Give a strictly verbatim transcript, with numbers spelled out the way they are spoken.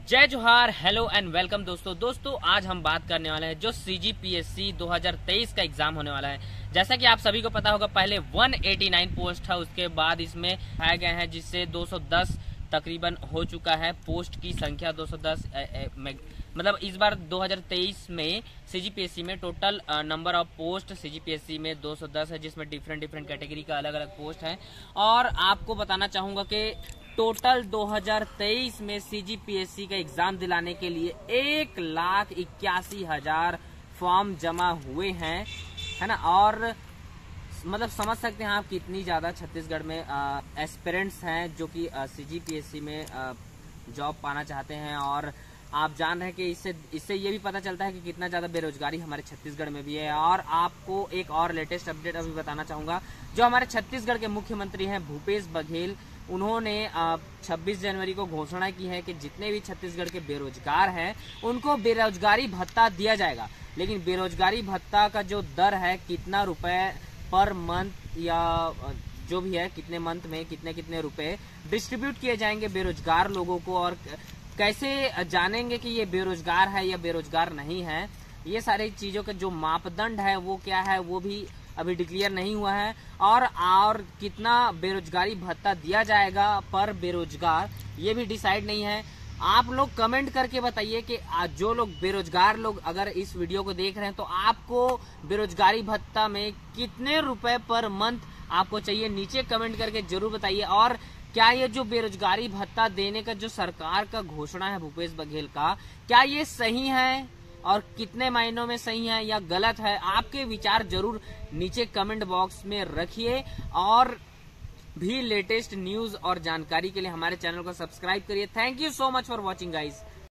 जय जोहार, hello and welcome दोस्तों दोस्तों आज हम बात करने वाले हैं जो सीजीपीएससी दो हज़ार तेईस का एग्जाम होने वाला है। जैसा कि आप सभी को पता होगा, पहले एक सौ नवासी पोस्ट है, उसके बाद इसमें आए गए हैं जिससे दो सौ दस तकरीबन हो चुका है। पोस्ट की संख्या दो सौ दस ए, ए, में, मतलब इस बार दो हज़ार तेईस में सीजीपीएससी में total number of post CGPSC में दो सौ दस है, जिसमें डिफरेंट डिफरेंट कैटेगरी का अलग अलग पोस्ट है। और आपको बताना चाहूंगा कि टोटल दो हज़ार तेईस में सीजीपीएससी का एग्जाम दिलाने के लिए एक लाख इक्यासी हजार फॉर्म जमा हुए हैं, है ना। और मतलब समझ सकते हैं आप कितनी ज्यादा छत्तीसगढ़ में एस्पिरेंट्स हैं जो कि सीजीपीएससी में जॉब पाना चाहते हैं। और आप जान रहे हैं कि इससे इससे ये भी पता चलता है कि कितना ज्यादा बेरोजगारी हमारे छत्तीसगढ़ में भी है। और आपको एक और लेटेस्ट अपडेट अभी बताना चाहूंगा, जो हमारे छत्तीसगढ़ के मुख्यमंत्री हैं भूपेश बघेल, उन्होंने छब्बीस जनवरी को घोषणा की है कि जितने भी छत्तीसगढ़ के बेरोजगार हैं उनको बेरोजगारी भत्ता दिया जाएगा। लेकिन बेरोजगारी भत्ता का जो दर है, कितना रुपए पर मंथ या जो भी है, कितने मंथ में कितने कितने रुपए डिस्ट्रीब्यूट किए जाएंगे बेरोजगार लोगों को, और कैसे जानेंगे कि ये बेरोजगार है या बेरोजगार नहीं है, ये सारी चीजों का जो मापदंड है वो क्या है वो भी अभी डिक्लेयर नहीं हुआ है। और और कितना बेरोजगारी भत्ता दिया जाएगा पर बेरोजगार, ये भी डिसाइड नहीं है। आप लोग कमेंट करके बताइए कि जो लोग बेरोजगार लोग अगर इस वीडियो को देख रहे हैं तो आपको बेरोजगारी भत्ता में कितने रुपए पर मंथ आपको चाहिए, नीचे कमेंट करके जरूर बताइए। और क्या ये जो बेरोजगारी भत्ता देने का जो सरकार का घोषणा है भूपेश बघेल का, क्या ये सही है और कितने महीनों में सही है या गलत है, आपके विचार जरूर नीचे कमेंट बॉक्स में रखिए। और भी लेटेस्ट न्यूज और जानकारी के लिए हमारे चैनल को सब्सक्राइब करिए। Thank you so much for watching guys.